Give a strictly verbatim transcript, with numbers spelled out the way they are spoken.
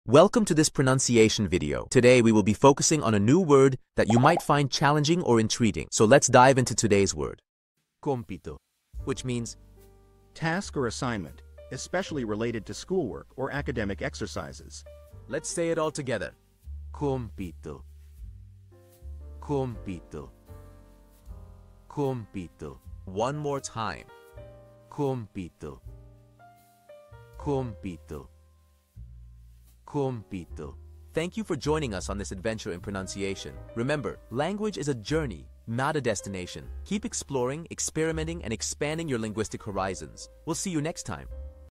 Welcome to this pronunciation video. Today we will be focusing on a new word that you might find challenging or intriguing. So let's dive into today's word. Compito, which means task or assignment, especially related to schoolwork or academic exercises. Let's say it all together. Compito. Compito. Compito. One more time. Compito. Compito. Compito. Thank you for joining us on this adventure in pronunciation. Remember, language is a journey, not a destination. Keep exploring, experimenting, and expanding your linguistic horizons. We'll see you next time.